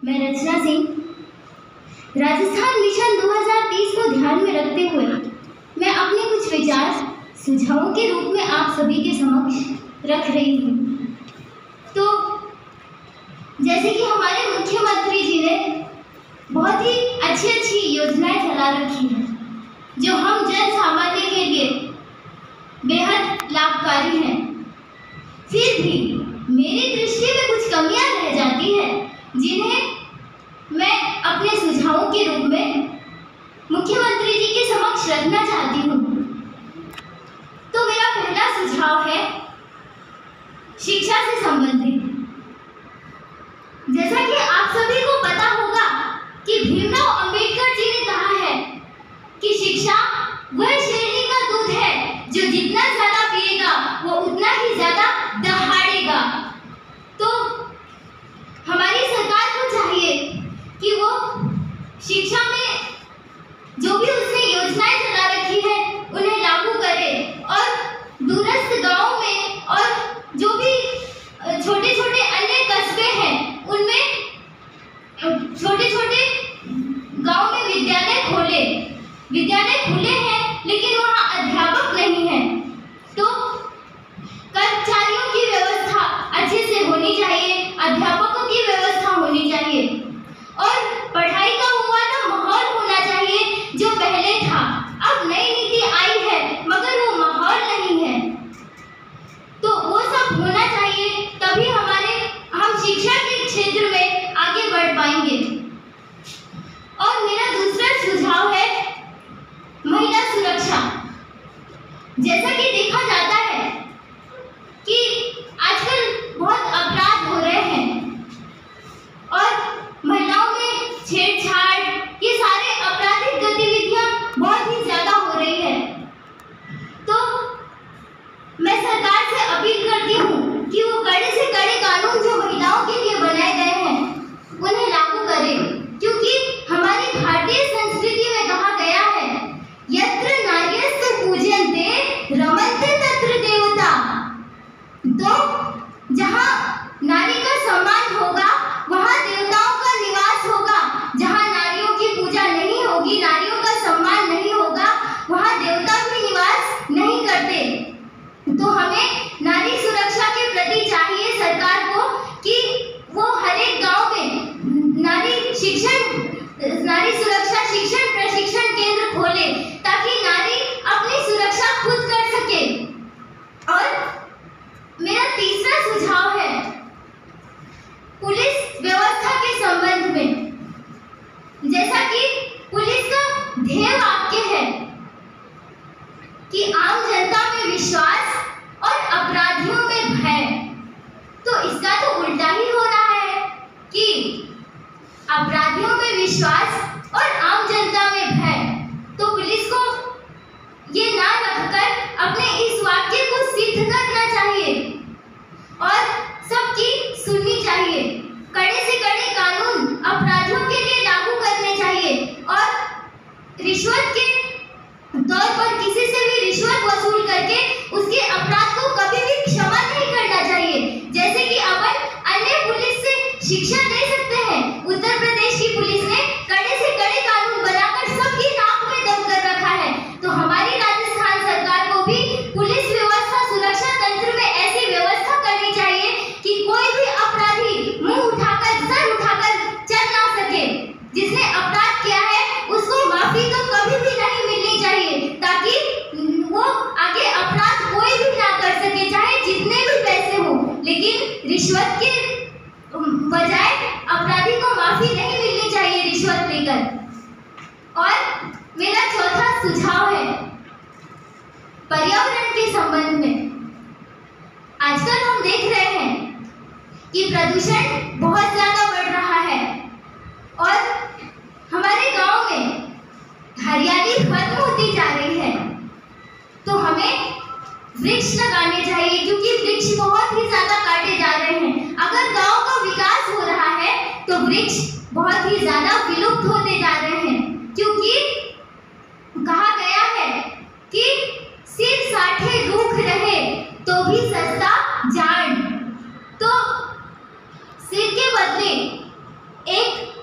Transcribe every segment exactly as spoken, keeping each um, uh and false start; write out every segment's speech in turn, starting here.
मैं रचना सिंह राजस्थान मिशन दो हज़ार तीस को ध्यान में रखते हुए मैं अपने कुछ विचार सुझावों के रूप में आप सभी के समक्ष रख रही हूँ। तो जैसे कि हमारे मुख्यमंत्री जी ने बहुत ही अच्छी अच्छी योजनाएं चला रखी हैं जो हम जन सामान्य के लिए बेहद लाभकारी हैं। फिर भी मेरी दृष्टि में कुछ कमियां रह जाती हैं जिन्हें मैं अपने सुझावों के रूप में मुख्यमंत्री जी के समक्ष रखना चाहती हूँ। तो मेरा पहला सुझाव है शिक्षा से संबंधित। जैसा कि आप सभी को पता होगा कि भीमराव अंबेडकर जी ने कहा है कि शिक्षा वह शेरनी का दूध है जो जितना ज्यादा पिएगा वो उतना ही ज्यादा दहाड़ेगा। तो हमारी सरकार को चाहिए कि वो शिक्षा में जो भी उसने योजनाएं चला रखी है उन्हें लागू करे और दूरस्थ गांवों में और जो भी छोटे छोटे अन्य कस्बे हैं उनमें छोटे छोटे गांव में विद्यालय खोले। विद्यालय खुले हैं लेकिन वहाँ अध्यापक नहीं है, तो कर्मचारियों की व्यवस्था अच्छे से होनी चाहिए, अध्यापकों की व्यवस्था होनी चाहिए और पढ़ाई का वो वाला माहौल होना चाहिए जो पहले था। अब नई नीति आई है मगर वो माहौल नहीं है, तो वो सब होना चाहिए, तभी हमारे हम शिक्षा के क्षेत्र में आगे बढ़ पाएंगे। और मेरा दूसरा सुझाव है महिला सुरक्षा। जैसा कि देखा जाता है कि आजकल बहुत अपराध हो रहे हैं और महिलाओं में छेड़छाड़, ये सारे आपराधिक गतिविधियां बहुत ही ज्यादा हो रही है। तो मैं सरकार से अपील करती हूँ कि वो कड़े से कड़े कानून जो महिलाओं के लिए बनाए गए हैं उन्हें लागू करें, क्योंकि हमारी भारतीय संस्कृति में कहा गया है यत्र नार्यस्तु पूज्यन्ते रमन्ते तत्र देवता। तो जहाँ नारी का सम्मान होगा वहाँ देवताओं का निवास होगा। जहाँ नारियों की पूजा नहीं होगी, नारियों का सम्मान नहीं होगा, वहाँ देवता भी निवास नहीं करते। तो हमें नारी सुरक्षा के प्रति चाहिए सरकार को कि वो हर एक गांव में नारी शिक्षण नारी सुरक्षा शिक्षण प्रशिक्षण केंद्र खोले ताकि नारी अपनी सुरक्षा खुद कर सके। और मेरा तीसरा सुझाव है पुलिस व्यवस्था के संबंध में। जैसा कि पुलिस का ध्येय वाक्य है कि आम जनता में विश्वास और अपराधियों में भय, तो इसका तो उल्टा ही हो रहा है कि अपराधियों में विश्वास और आम जनता में भय। तो पुलिस को ये ना रखकर अपने इस वाक्य को सिद्ध करना चाहिए और सबकी सुननी चाहिए। कड़े से कड़े कानून अपराधियों के लिए लागू करने चाहिए और रिश्वत के तौर पर किसी से भी रिश्वत वसूल करके उसके अपराध को कभी भी क्षमा नहीं करना चाहिए। जैसे कि अपन अन्य पुलिस से शिक्षा ले सकते हैं, उत्तर प्रदेश की पुलिस ने कड़े से कड़े कानून बनाकर सबकी नाक में दम कर रखा है। तो हमारी राजस्थान सरकार को भी पुलिस व्यवस्था सुरक्षा तंत्र में ऐसी व्यवस्था करनी चाहिए कि कोई भी अपराधी मुंह उठाकर सर उठाकर चल ना सके। जिसने अपराध किया है उसको माफी तो कभी भी नहीं मिलनी चाहिए ताकि वो आगे अपराध कोई भी ना कर सके, चाहे जितने भी पैसे हो। लेकिन रिश्वत के बजाय अपराधी को माफी नहीं मिलनी चाहिए रिश्वत लेकर। और मेरा चौथा सुझाव है पर्यावरण के संबंध में। आजकल हम देख रहे हैं कि प्रदूषण बहुत ज्यादा बढ़ रहा है और हमारे गांव में हरियाली खत्म होती जा रही है। तो हमें वृक्ष लगाने चाहिए क्योंकि वृक्ष बहुत ही ज्यादा काटे जा रहे हैं। अगर गांव का विकास हो रहा है तो वृक्ष बहुत ही ज्यादा विलुप्त होते जा रहे हैं, क्योंकि कहा गया है कि सिर साठे रूख रहे तो भी सस्ता जान। तो सिर के बदले एक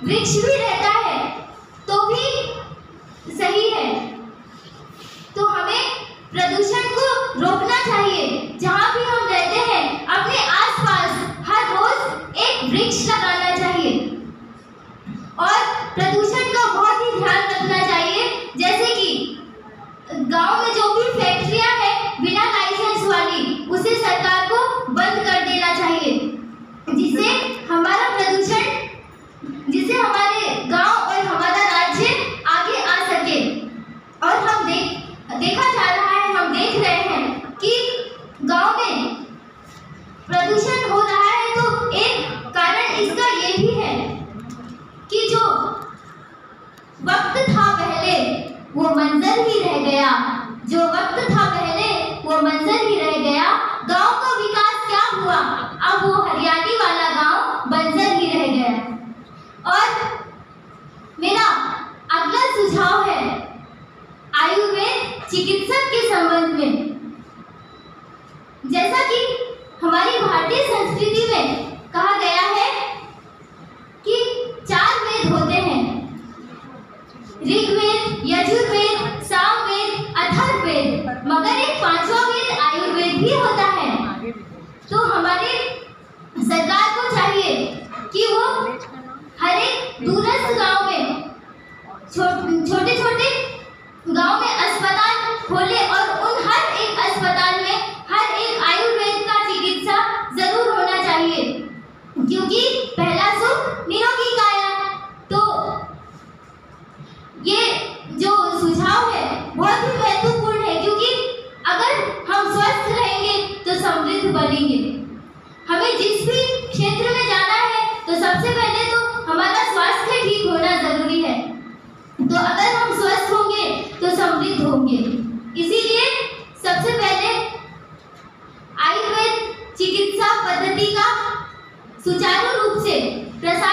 वृक्ष भी रहता है तो भी सही है। तो हमें प्रदूषण को रोकना चाहिए। जहाँ भी हम रहते हैं अपने आसपास हर रोज एक वृक्ष लगाना चाहिए और प्रदूषण का बहुत ही ध्यान रखना चाहिए। जैसे कि गांव में जो भी फैक्ट्रियां हैं बिना लाइसेंस वाली, उसे सरकार को बंद कर देना चाहिए, जिससे हमारा प्रदूषण जिससे हमारे गांव और हमारा राज्य आगे आ सके। और हम देख देखा जा रहा है, हम देख रहे हैं कि गांव में प्रदूषण हो रहा है, तो एक कारण इसका ये भी है कि जो वक्त था पहले वो मंजर ही रह गया। जो वक्त था पहले वो मंजर ही रह गया। गांव का विकास क्या हुआ? अब वो हरियाली वाला गांव बंजर ही रह गया। और मेरा अगला सुझाव है आयुर्वेद चिकित्सक के संबंध में। जैसा कि हमारी भारतीय संस्कृति में कहा गया है कि चार वेद होते हैं, ऋग्वेद, यजुर्वेद, सामवेद, अथर्ववेद, मगर एक पांचवा वेद आयुर्वेद भी होता है। तो हमारे सरकार को चाहिए कि वो हर एक दूरस्थ गांव में छोटे छोटे गांव में अस्पताल खोले और उन हर एक अस्पताल में हर एक आयुर्वेद का चिकित्सा जरूर होना चाहिए, क्योंकि पहला सुख निरोगी काया। तो ये जो सुझाव है बहुत ही महत्वपूर्ण है, क्योंकि अगर हम स्वस्थ रहेंगे तो समृद्ध बनेंगे। हमें जिस भी क्षेत्र में जाना है तो सबसे पहले तो हमारा स्वास्थ्य ठीक होना जरूरी है। तो अगर हम स्वस्थ होंगे तो समृद्ध होंगे। इसीलिए सबसे पहले आयुर्वेद चिकित्सा पद्धति का सुचारू रूप से प्रसार